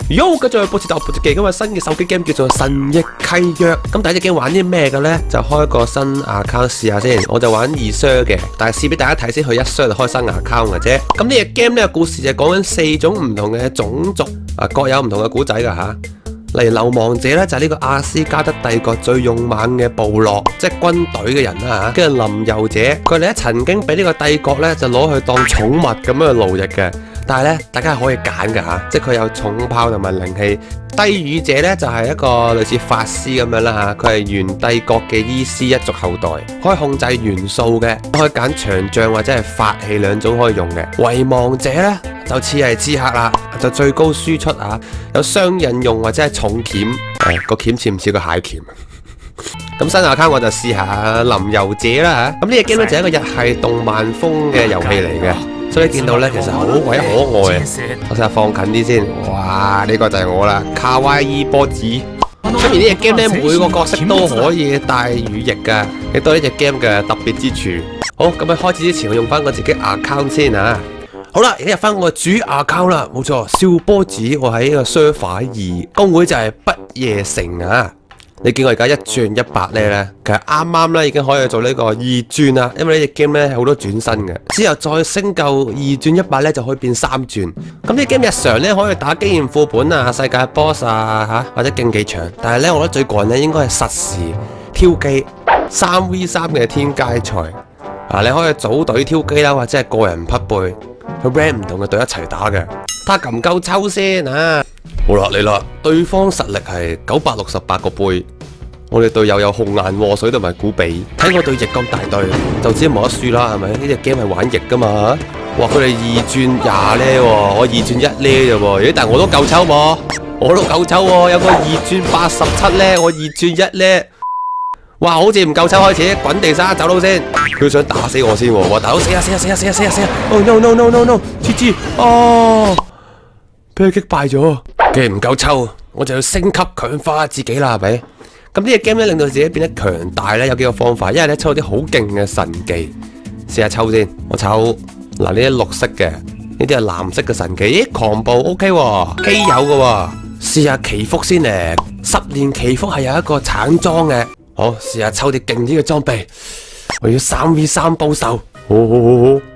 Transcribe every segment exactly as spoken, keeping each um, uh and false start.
喲，繼續係報時就報時記，今日新嘅手機 game 叫做《神域契約》。咁第一隻 game 玩啲咩嘅咧？就開個新 account 試下先。我就玩二 share 嘅，但係試俾大家睇先，去一 share 就開新 account 嘅啫。咁呢隻 game 呢個故事就講緊四種唔同嘅種族啊，各有唔同嘅古仔噶吓。例如流亡者咧就係呢個阿斯加德帝國最勇猛嘅部落，即係軍隊嘅人啦吓。跟住臨遊者，佢哋咧曾經俾呢個帝國咧就攞去當寵物咁樣去奴役嘅。但係咧，大家係可以揀㗎吓，即係佢有重炮同埋靈氣。低語者咧就係、是、一個類似法師咁樣啦吓，佢係元帝國嘅伊斯一族後代，可以控制元素嘅，可以揀長杖或者係法器兩種可以用嘅。遺忘者咧就似係刺客啦，就最高輸出啊，有雙刃用或者係重鉗，誒個鉗似唔似個蟹鉗？咁新 account 我就試下臨遊者啦吓，咁呢隻 game 咧就係一個日系動漫風嘅遊戲嚟嘅。所以見到咧，其實好鬼可愛啊！我試下放近啲先，哇！呢、這個就係我啦，卡哇伊波子。咁而呢隻 game 咧，每個角色都可以帶羽翼噶，亦都係呢隻 game 嘅特別之處。好，咁喺開始之前，我用翻我自己 account 先啊。好啦，而家入翻我主 account 啦，冇錯，笑波子，我喺呢個 server 二，公會就係不夜城啊。你見我而家一轉一百咧，其實啱啱咧已經可以做呢個二轉啦，因為呢隻 game 咧好多轉身嘅，之後再升夠二轉一百咧就可以變三轉。咁呢 game 日常咧可以打經驗副本啊、世界 boss 啊吓或者競技場，但係咧我覺得最過癮咧應該係實時挑機三 v 三嘅天階賽啊，你可以組隊挑機啦，或者係個人匹配去 rank 唔同嘅隊一齊打嘅。睇下夠唔夠抽先啊！好啦，嚟啦！對方實力係九百六十八個杯，我哋隊友有紅顏禍水同埋古比。睇我隊翼咁大隊，就知冇得輸啦，係咪？呢隻 game 係玩翼噶嘛？哇！佢哋二轉廿咧，我二轉一咧啫喎。咦？但係我都夠抽喎，我都夠抽喎。有個二轉八十七咧，我二轉一咧。哇！好似唔夠抽開始，滾地沙走佬先。佢想打死我先喎！哇！大佬死啊死啊死啊死啊死啊死啊 ！Oh no no no no no！G G！ 哦，俾佢擊敗咗。既然唔夠抽，我就要升級強化自己啦，係咪？咁呢隻 game 咧令到自己變得強大咧，有幾個方法。一係咧抽啲好勁嘅神技，試下抽先。我抽嗱呢啲綠色嘅，呢啲係藍色嘅神技。咦，狂暴 OK 喎，稀有嘅喎。試下祈福先咧，十年祈福係有一個橙裝嘅。好，試下抽啲勁啲嘅裝備。我要三 v 三報仇。好好好好。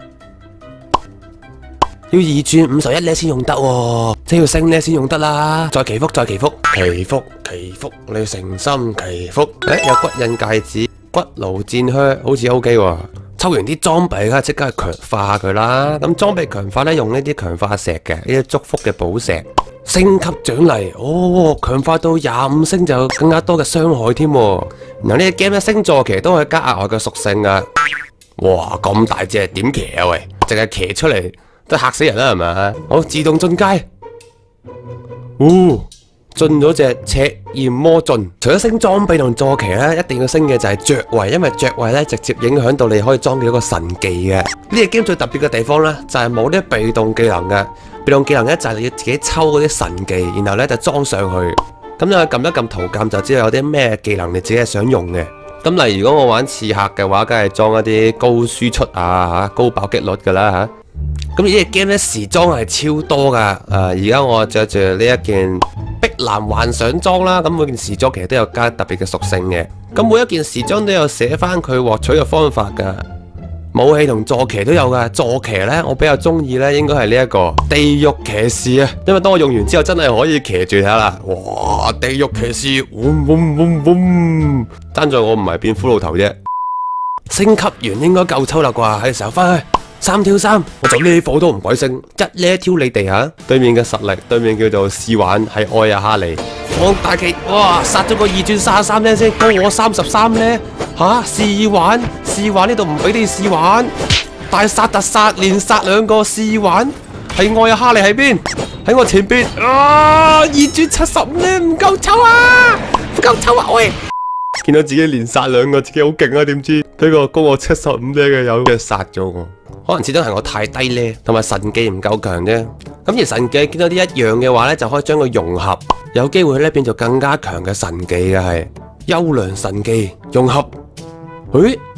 要二轉五十一咧先用得喎，即係要升咧先用得啦。再祈福，再祈福，祈福祈福，你要誠心祈福。誒，有骨印戒指、骨爐戰靴，好似 O K 喎。抽完啲裝備，梗係即刻去強化佢啦。咁裝備強化咧，用呢啲強化石嘅，呢啲祝福嘅寶石。升級獎勵，哦，強化到廿五星就有更加多嘅傷害添。然後呢隻 game 咧星座騎都可以加額外嘅屬性噶。哇，咁大隻點騎啊喂？淨係騎出嚟。都嚇死人啦，係咪？好，自動進階，哦，進咗隻赤焰魔進。除咗升裝備同坐騎咧，一定要升嘅就係爵位，因為爵位咧直接影響到你可以裝到一個神技嘅。呢隻 game 最特別嘅地方咧，就係冇啲被動技能嘅。被動技能咧就係你要自己抽嗰啲神技，然後咧就裝上去。咁你撳一撳圖鑑就知道有啲咩技能你自己係想用嘅。咁例如如果我玩刺客嘅話，梗係裝一啲高輸出啊、高爆擊率噶啦吓。咁呢隻 game 咧時裝係超多噶，誒而家我着住呢一件碧藍幻想裝啦，咁每件時裝其實都有加特別嘅屬性嘅，咁每一件時裝都有寫翻佢獲取嘅方法噶，武器同坐騎都有噶，坐騎咧我比較中意咧應該係呢一個地獄騎士啊，因為當我用完之後真係可以騎住睇下啦，哇地獄騎士，嗡嗡嗡嗡，爭在我唔係變骷髏頭啫，升級完應該夠抽啦啩，係時候翻去。三挑三，我就呢火都唔鬼升，一呢挑你哋吓。對面嘅實力，對面叫做試玩，係愛啊哈利。放大旗，哇！殺咗個二轉三十三呢先，高我三十三呢？吓試玩，試玩呢度唔俾你試玩，大殺特殺，連殺兩個試玩，係愛啊哈利喺邊？喺我前邊。啊！二轉七十五呢唔夠抽啊，唔夠抽啊喂！見到自己連殺兩個，自己好勁啊！點知俾個高我七十五呢嘅友嘅殺咗我。可能始終係我太低呢，同埋神技唔夠強啫。咁而神技見到啲一樣嘅話呢，就可以將佢融合，有機會咧變做更加強嘅神技嘅係優良神技融合。誒，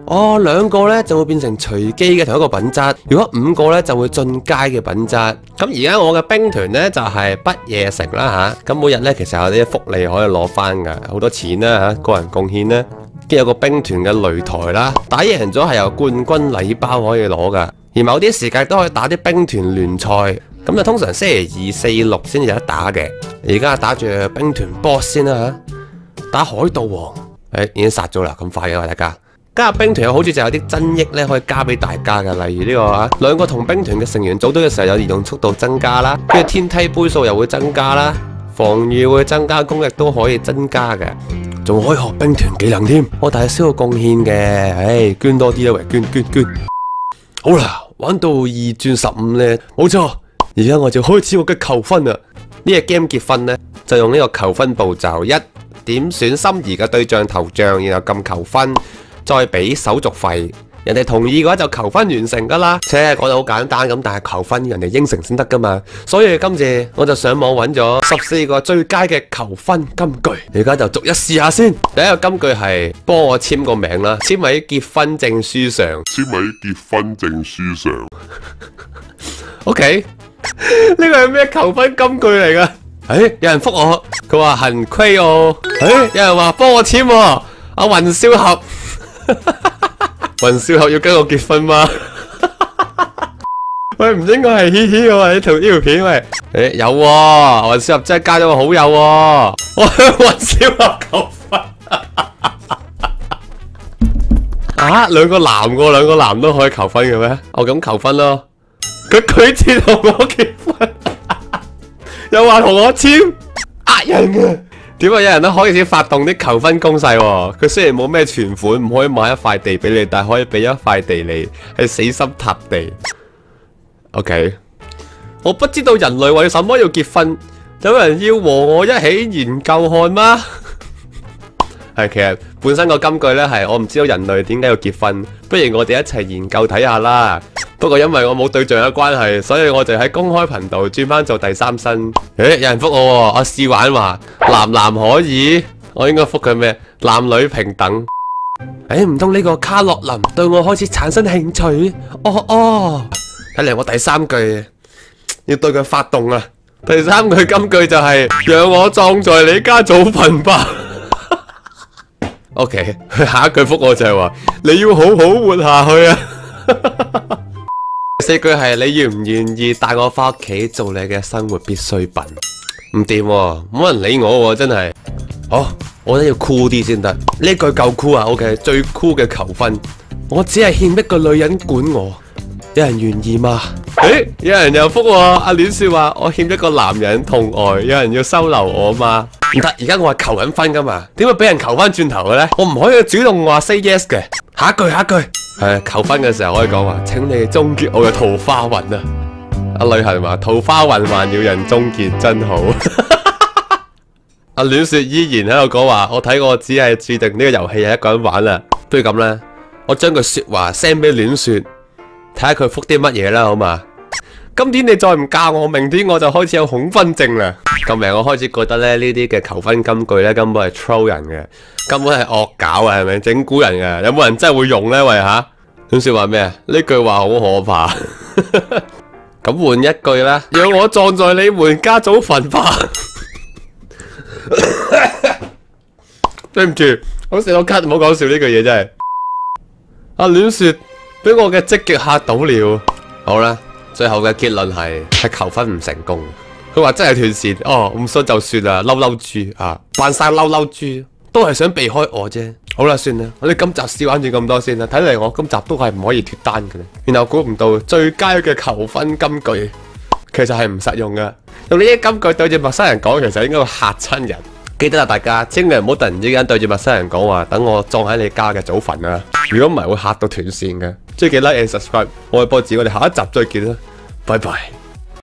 哦，兩個咧就會變成隨機嘅同一個品質，如果五個咧就會進階嘅品質。咁而家我嘅兵團咧就係不夜城啦吓，咁每日咧其實有啲福利可以攞翻噶，好多錢啦吓，個人貢獻啦，跟住有個兵團嘅擂台啦，打贏咗係有冠軍禮包可以攞噶，而某啲時間都可以打啲兵團聯賽，咁就通常星期二、四、六先至有得打嘅。而家打住兵團 boss 先啦吓，打海盜王，誒、欸、已經殺咗啦，咁快嘅大家。加入兵團好似就有啲增益咧，可以加俾大家嘅，例如呢、這個啊，兩個同兵團嘅成員組隊嘅時候有移動速度增加啦，跟住天梯杯數又會增加啦，防禦會增加，攻擊都可以增加嘅，仲可以學兵團技能添。我但係需要貢獻嘅，唉，捐多啲啦，喂，捐捐捐。好啦，玩到二轉十五咧，冇錯，而家我就開始我嘅求婚啦。呢、這個 game 結婚咧，就用呢個求婚步驟：一點選心儀嘅對象頭像，然後撳求婚。再俾手續費，人哋同意嘅話就求婚完成噶啦。且講得好簡單咁，但係求婚人哋應承先得噶嘛。所以今次我就上網揾咗十四個最佳嘅求婚金句，而家就逐一試下先。第一個金句係幫我簽個名啦，簽喺結婚證書上， 簽喺結婚證書上。 OK， 呢個係咩求婚金句嚟噶？誒、欸，有人覆我，佢話很虧哦。誒、欸，有人話幫我簽喎，阿雲少俠。雲少俠要跟我結婚嗎？喂，唔應該係嘻嘻嘅呢條呢條片喂。誒，有喎，雲少俠真係加咗個好友喎。我向雲少俠求婚。啊，兩個男個，兩個男都可以求婚嘅咩？我咁求婚咯。佢拒絕同我結婚，又話同我簽，呃人嘅。點解有人都可以先發動啲求婚攻勢喎？佢雖然冇咩存款，唔可以買一塊地俾你，但係可以俾一塊地你，係死心塌地。OK， 我不知道人類為什麼要結婚，有人要和我一起研究看嗎？係，其實本身個金句呢係我唔知道人類點解要結婚，不如我哋一齊研究睇下啦。不過因為我冇對象嘅關係，所以我就喺公開頻道轉翻做第三身。誒，有人覆我喎，阿試玩話男男可以，我應該覆佢咩？男女平等。誒，唔通呢個卡洛琳對我開始產生興趣？哦哦，睇嚟我第三句要對佢發動啊！第三句金句就係、是、讓我葬在你家祖墳吧。OK， 下一句覆我就係話你要好好活下去啊。四句係你願唔願意帶我翻屋企做你嘅生活必需品？唔掂喎，冇人理我喎，真係。哦，我覺得要酷啲先得。呢句夠酷啊 ！OK， 最酷嘅求婚。我只係欠一個女人管我，有人願意嗎？誒，有人又覆我，阿戀說話我欠一個男人痛愛，有人要收留我嗎？唔得，而家我係求緊婚噶嘛，點會俾人求翻轉頭嘅咧？我唔可以主動話 say yes 嘅。下一句，下一句。係求婚嘅時候可以講話，請你終結我嘅桃花運啊！阿旅行話桃花運還要人終結，真好。阿戀雪依然喺度講話，我睇我只係注定呢個遊戲係一個人玩啦。不如咁啦，我將句說話 send 俾戀雪，睇下佢覆啲乜嘢啦，好嘛？今天你再唔嫁我，明天我就開始有恐婚症啦。咁明我開始覺得咧呢啲嘅求婚金句咧根本係 troll 人嘅，根本係惡搞啊，係咪整蠱人嘅？有冇人真係會用呢？喂吓，咁說話咩啊？呢句話好可怕。咁換一句啦，讓我葬在你們家祖墳吧。對唔住，好食到咳，唔好講笑呢句嘢真係。阿戀雪俾我嘅積極嚇到了。好啦。最後嘅結論係係求婚唔成功，佢話真係斷線，哦唔信就算啦，嬲嬲豬啊，扮晒嬲嬲豬，都係想避開我啫。好啦，算啦，我哋今集試玩住咁多先啦，睇嚟我今集都係唔可以脫單嘅。然後估唔到最佳嘅求婚金句，其實係唔實用嘅，用呢啲金句對住陌生人講，其實應該會嚇親人。記得啦，大家千祈唔好突然之間對住陌生人講話，等我葬喺你家嘅祖墳啊！如果唔係會嚇到斷線嘅。即係記得 like and subscribe，我係波子，我哋下一集再見啦，拜拜。